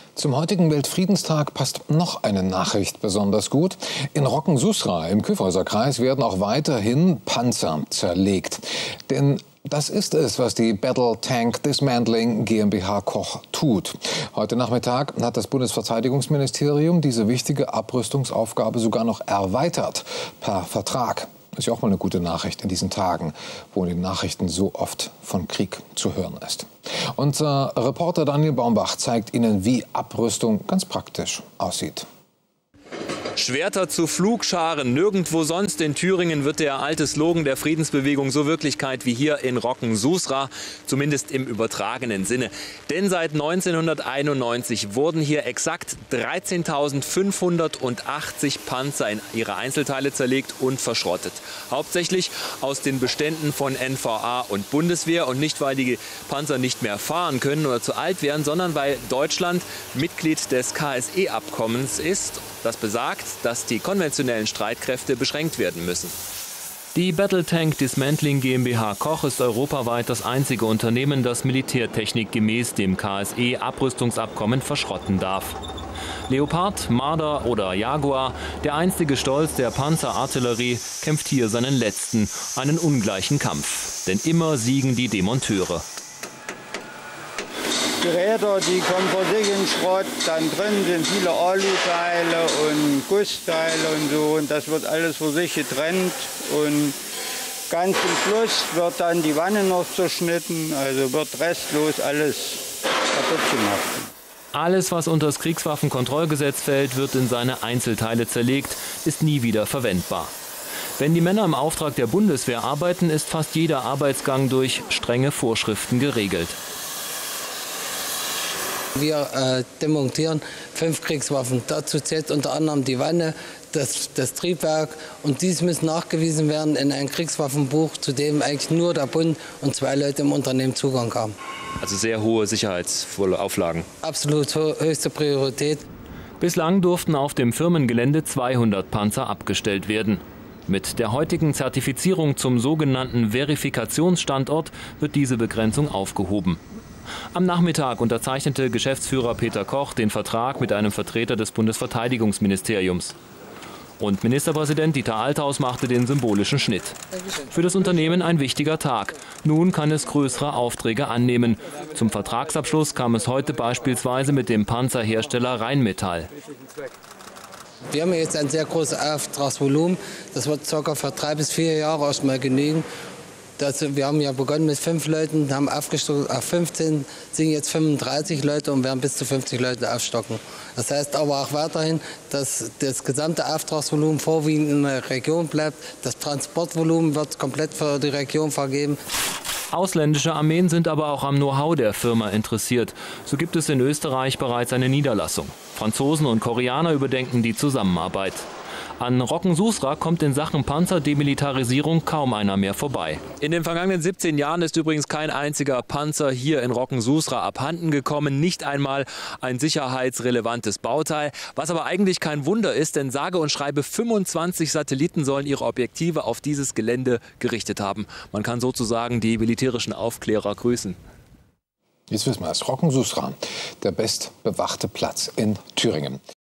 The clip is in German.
Zum heutigen Weltfriedenstag passt noch eine Nachricht besonders gut. In Roggen-Susra im Kyffhäuserkreis werden auch weiterhin Panzer zerlegt. Denn das ist es, was die Battle Tank Dismantling GmbH Koch tut. Heute Nachmittag hat das Bundesverteidigungsministerium diese wichtige Abrüstungsaufgabe sogar noch erweitert per Vertrag. Das ist ja auch mal eine gute Nachricht in diesen Tagen, wo in den Nachrichten so oft von Krieg zu hören ist. Unser Reporter Daniel Baumbach zeigt Ihnen, wie Abrüstung ganz praktisch aussieht. Schwerter zu Pflugscharen. Nirgendwo sonst in Thüringen wird der alte Slogan der Friedensbewegung so Wirklichkeit wie hier in Roggen-Susra, zumindest im übertragenen Sinne. Denn seit 1991 wurden hier exakt 13.580 Panzer in ihre Einzelteile zerlegt und verschrottet. Hauptsächlich aus den Beständen von NVA und Bundeswehr, und nicht, weil die Panzer nicht mehr fahren können oder zu alt wären, sondern weil Deutschland Mitglied des KSE-Abkommens ist. Das besagt, dass die konventionellen Streitkräfte beschränkt werden müssen. Die Battle Tank Dismantling GmbH Koch ist europaweit das einzige Unternehmen, das Militärtechnik gemäß dem KSE-Abrüstungsabkommen verschrotten darf. Leopard, Marder oder Jaguar, der einstige Stolz der Panzerartillerie, kämpft hier seinen letzten, einen ungleichen Kampf. Denn immer siegen die Demonteure. Die Räder, die kommen vor sich in Schrott, dann drin sind viele Aluteile und Gussteile und so, und das wird alles für sich getrennt, und ganz zum Schluss wird dann die Wanne noch zerschnitten, also wird restlos alles kaputt gemacht. Alles, was unter das Kriegswaffenkontrollgesetz fällt, wird in seine Einzelteile zerlegt, ist nie wieder verwendbar. Wenn die Männer im Auftrag der Bundeswehr arbeiten, ist fast jeder Arbeitsgang durch strenge Vorschriften geregelt. Wir demontieren 5 Kriegswaffen. Dazu zählt unter anderem die Wanne, das Triebwerk, und dies muss nachgewiesen werden in ein Kriegswaffenbuch, zu dem eigentlich nur der Bund und 2 Leute im Unternehmen Zugang haben. Also sehr hohe Sicherheitsauflagen. Absolut höchste Priorität. Bislang durften auf dem Firmengelände 200 Panzer abgestellt werden. Mit der heutigen Zertifizierung zum sogenannten Verifikationsstandort wird diese Begrenzung aufgehoben. Am Nachmittag unterzeichnete Geschäftsführer Peter Koch den Vertrag mit einem Vertreter des Bundesverteidigungsministeriums. Und Ministerpräsident Dieter Althaus machte den symbolischen Schnitt. Für das Unternehmen ein wichtiger Tag. Nun kann es größere Aufträge annehmen. Zum Vertragsabschluss kam es heute beispielsweise mit dem Panzerhersteller Rheinmetall. Wir haben jetzt ein sehr großes Auftragsvolumen. Das wird ca. für 3 bis 4 Jahre erstmal genügen. Wir haben ja begonnen mit 5 Leuten, haben aufgestockt auf 15, sind jetzt 35 Leute und werden bis zu 50 Leute aufstocken. Das heißt aber auch weiterhin, dass das gesamte Auftragsvolumen vorwiegend in der Region bleibt. Das Transportvolumen wird komplett für die Region vergeben. Ausländische Armeen sind aber auch am Know-how der Firma interessiert. So gibt es in Österreich bereits eine Niederlassung. Franzosen und Koreaner überdenken die Zusammenarbeit. An Roggen-Susra kommt in Sachen Panzerdemilitarisierung kaum einer mehr vorbei. In den vergangenen 17 Jahren ist übrigens kein einziger Panzer hier in Roggen-Susra abhanden gekommen. Nicht einmal ein sicherheitsrelevantes Bauteil. Was aber eigentlich kein Wunder ist, denn sage und schreibe 25 Satelliten sollen ihre Objektive auf dieses Gelände gerichtet haben. Man kann sozusagen die militärischen Aufklärer grüßen. Jetzt wissen wir es. Roggen-Susra, der bestbewachte Platz in Thüringen.